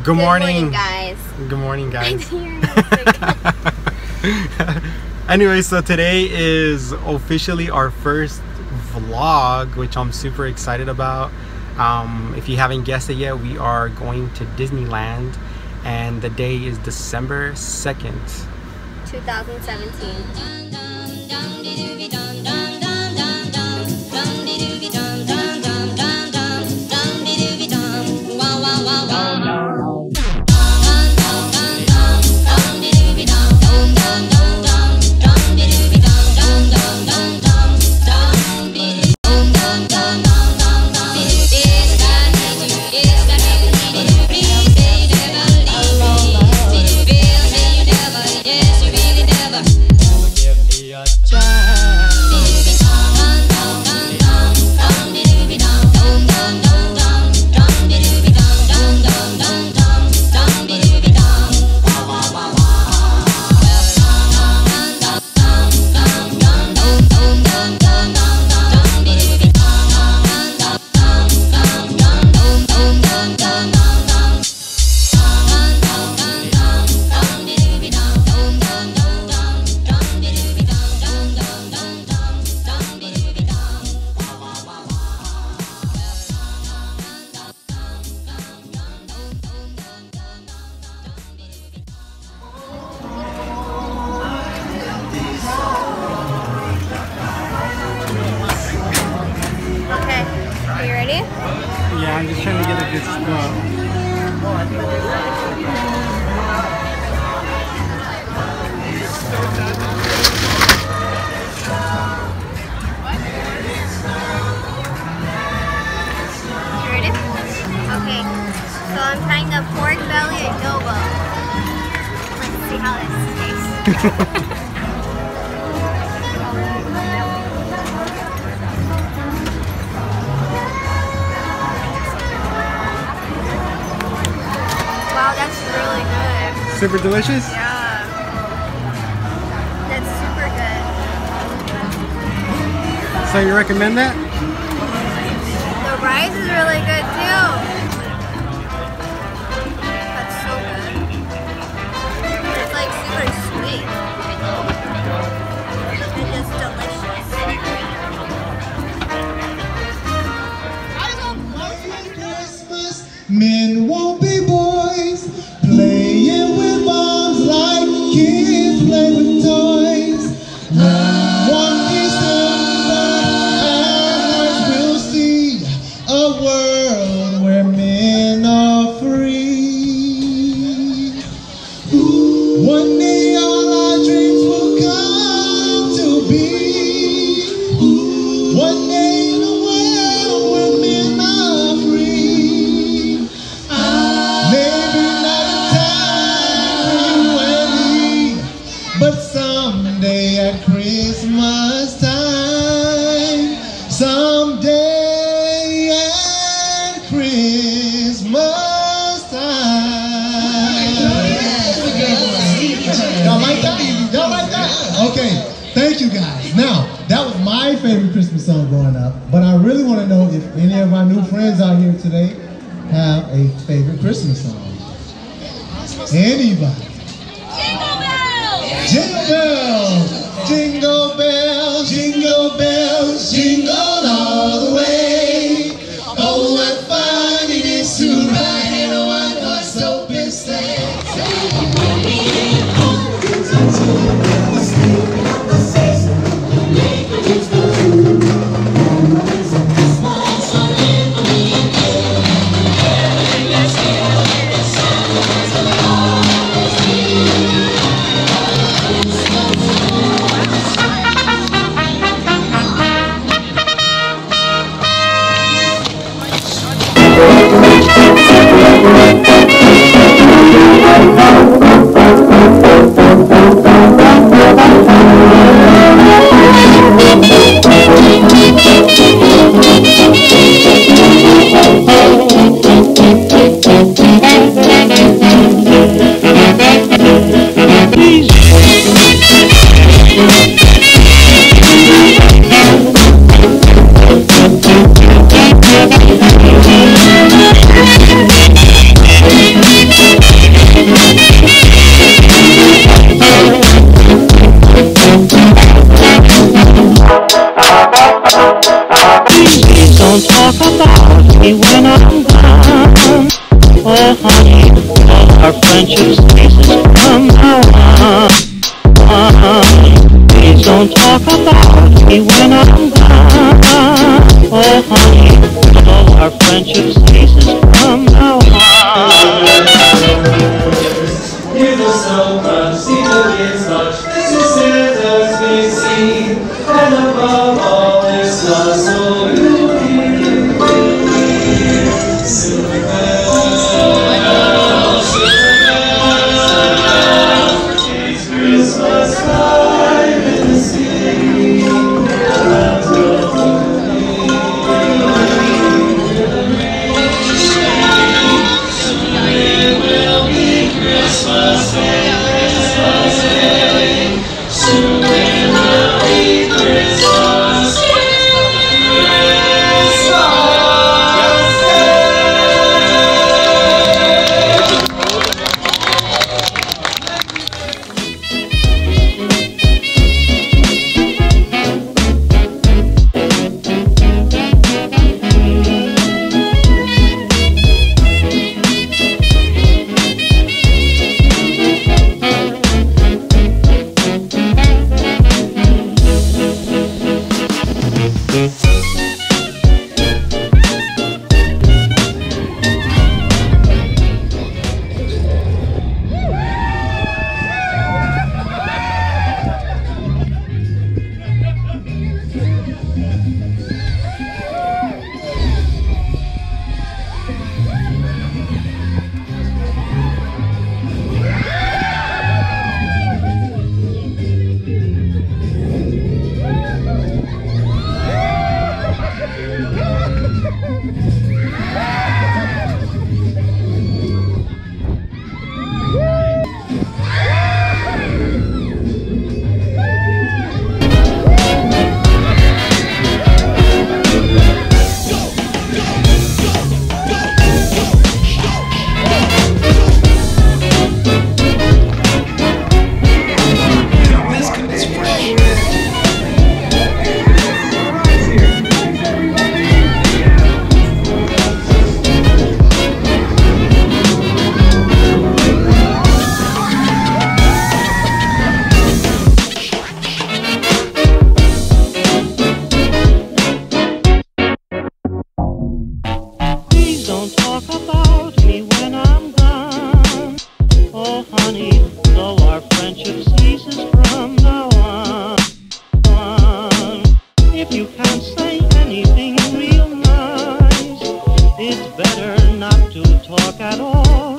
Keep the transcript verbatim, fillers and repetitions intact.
Good morning, morning guys. Good morning, guys. Anyway, so today is officially our first vlog, which I'm super excited about. Um, if you haven't guessed it yet, we are going to Disneyland, and the day is December second, two thousand seventeen. Yeah, I'm just trying to get a good spot. You ready? Okay. So I'm trying the pork belly adobo. Let's see how this tastes. Wow, that's really good. Super delicious? Yeah. That's super good. So you recommend that? The rice is really good too. That's so good. It's like super sweet. And just delicious. Men won't be boys, playing with bombs like kids play with toys. One December, our hearts will see a world where men are free. One day all our dreams will come to be. One day in a world where men are free. But someday at Christmas time, someday at Christmas time. Y'all like that? Y'all like that? Okay, thank you guys. Now, that was my favorite Christmas song growing up, but I really want to know if any of our new friends out here today have a favorite Christmas song. Anybody? Jingle bells, jingle bells, jingle bells, jingle all the way. Oh, what fun it is to ride in a one-horse open sleigh. friendship ceases from now on. Please don't talk about me when I'm gone. Oh honey, so our friendship ceases from now on. Here's a snowman, see the kids much. This is Santa's big scene, and above all this love, so you can be silver bells, silver bells. It's Christmas time in the city. Bells go soon will be Christmas Day, Christmas Day. Soon it will be Christmas Day, Christmas If you can't say anything real nice, it's better not to talk at all.